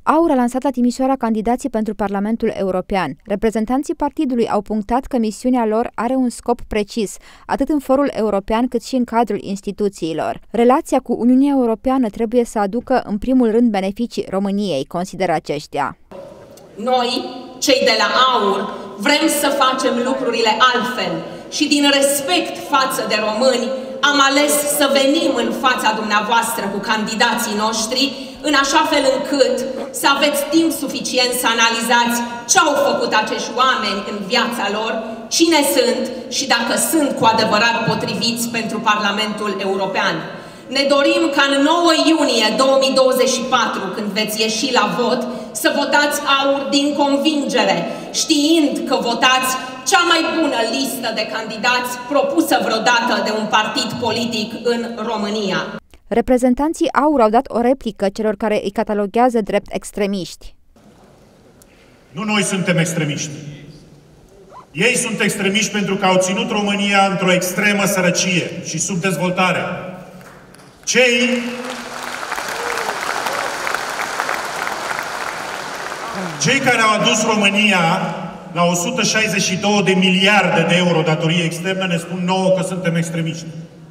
AUR a lansat la Timișoara candidații pentru Parlamentul European. Reprezentanții partidului au punctat că misiunea lor are un scop precis, atât în forul european cât și în cadrul instituțiilor. Relația cu Uniunea Europeană trebuie să aducă în primul rând beneficii României, consideră aceștia. Noi, cei de la AUR, vrem să facem lucrurile altfel și din respect față de români am ales să venim în fața dumneavoastră cu candidații noștri, în așa fel încât să aveți timp suficient să analizați ce au făcut acești oameni în viața lor, cine sunt și dacă sunt cu adevărat potriviți pentru Parlamentul European. Ne dorim ca în 9 iunie 2024, când veți ieși la vot, să votați AUR din convingere, știind că votați cea mai bună listă de candidați propusă vreodată de un partid politic în România. Reprezentanții AUR au dat o replică celor care îi cataloghează drept extremiști. Nu noi suntem extremiști. Ei sunt extremiști pentru că au ținut România într-o extremă sărăcie și subdezvoltare. Cei care au adus România la 162 de miliarde de euro datorie externă ne spun nouă că suntem extremiști.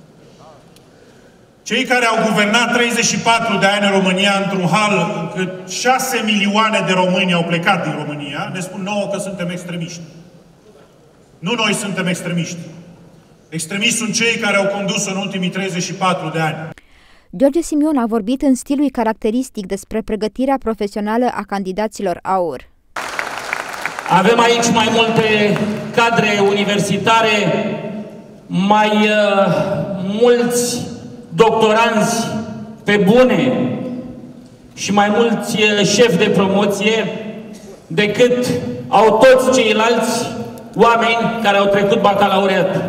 Cei care au guvernat 34 de ani în România într-un hal încât 6 milioane de români au plecat din România, ne spun nouă că suntem extremiști. Nu noi suntem extremiști. Extremiști sunt cei care au condus în ultimii 34 de ani. George Simion a vorbit în stilul caracteristic despre pregătirea profesională a candidaților AUR. Avem aici mai multe cadre universitare, mai mulți doctoranți pe bune și mai mulți șefi de promoție decât au toți ceilalți oameni care au trecut bacalaureat.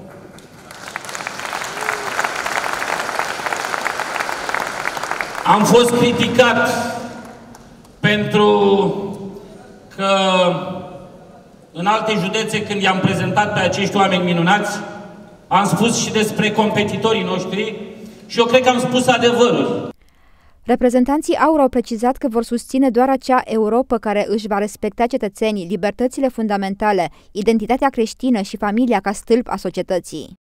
Am fost criticat pentru că în alte județe, când i-am prezentat pe acești oameni minunați, am spus și despre competitorii noștri și eu cred că am spus adevărul. Reprezentanții AUR au precizat că vor susține doar acea Europă care își va respecta cetățenii, libertățile fundamentale, identitatea creștină și familia ca stâlp a societății.